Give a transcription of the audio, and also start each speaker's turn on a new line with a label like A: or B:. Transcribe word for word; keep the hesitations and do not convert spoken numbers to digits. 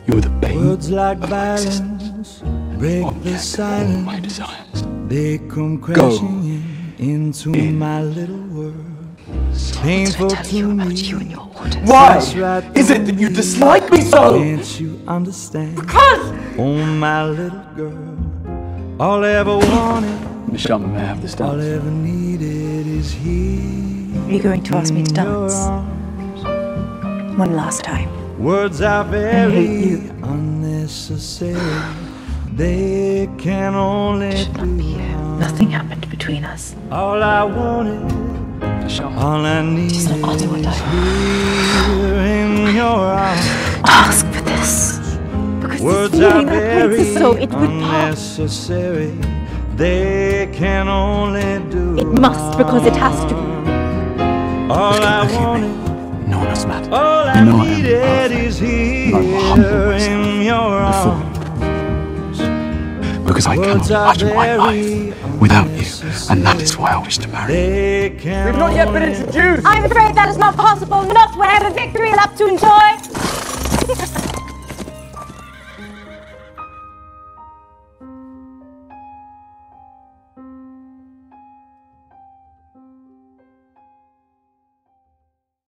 A: You're the bane
B: Words like
A: of my existence,
B: balance break the
A: object of all
B: silence.
A: my desires.
B: They come crashing in into
A: in.
B: my little world. Painful
C: Tell you
B: to
C: about
B: me.
C: you and your orders.
A: Why
B: Right
A: is it that you dislike me so?
B: Can't you understand?
C: Because
B: Oh, my little girl, all I ever wanted,
A: Michelle, may I have this
B: all I
A: dance?
B: ever needed is here.
C: Are you going to ask me to
B: in your
C: dance?
B: arms.
C: One last time.
B: Words are
C: hate
B: very
C: you.
B: unnecessary. They can only
C: Should not be
B: do
C: here.
B: harm.
C: Nothing happened between us.
B: All I wanted,
A: Michelle.
B: all I needed
C: She's not
B: is
C: asking what I-
B: here in your arms.
C: Ask for this. Because
B: Words
C: this
B: are
C: feeling that breaks
B: very
C: us so, it would pass.
B: unnecessary. They can only do
C: It must, because it has to.
B: All
A: Look
B: I
A: at me.
B: wanted,
A: No one else matters.
B: all I
A: You know I am
B: needed
A: perfect.
B: is
A: And I will humble
B: here
A: myself
B: in your
A: before
B: arms.
A: Because I cannot
B: Words are
A: imagine my
B: very
A: life without you, and that is why I wish to marry you.
B: They can
D: We've not yet been
B: only
D: introduced!
E: I'm afraid that is not possible, not when I have a victory lap to enjoy.